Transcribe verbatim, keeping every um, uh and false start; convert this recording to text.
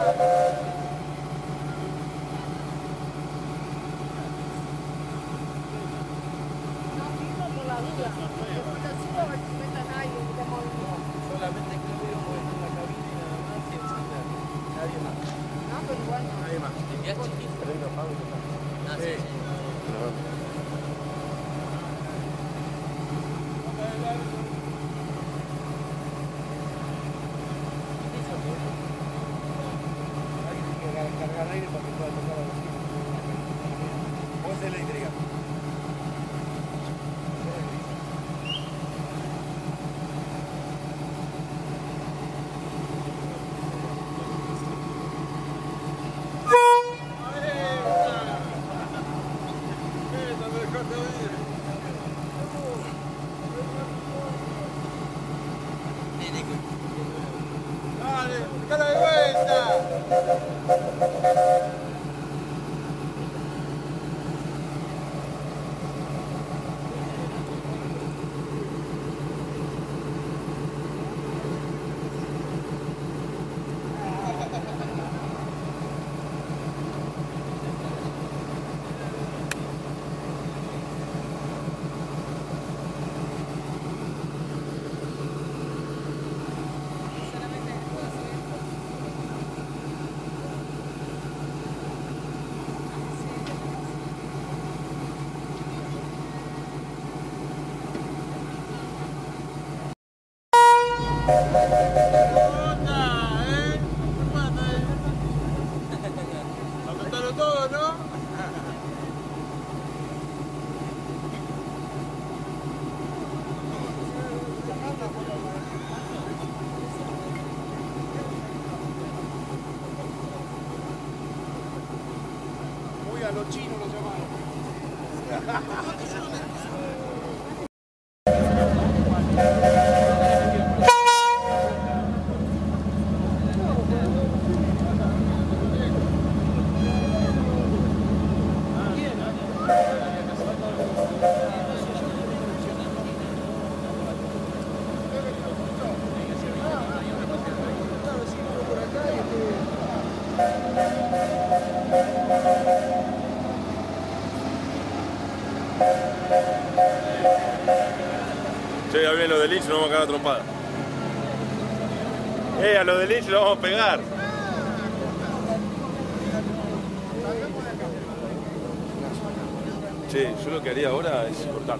Solamente que veo en la cabina y nada más y encender. Nadie más. No, pero igual no. Nadie más. ¿Te envías chiquito? Prendo, apago y ya está. Ah, sí, sí. Alguien tiene que cargar aire para que pueda tocar la bocina. O es eléctrica. Dale, cara de vuelta. Todo, ¿no? Muy a los chinos lo llamaron. Che, ya viene lo del Lynch, nos vamos a cagar a trompada. Eh, a lo del Lynch lo vamos a pegar. Che, yo lo que haría ahora es cortar.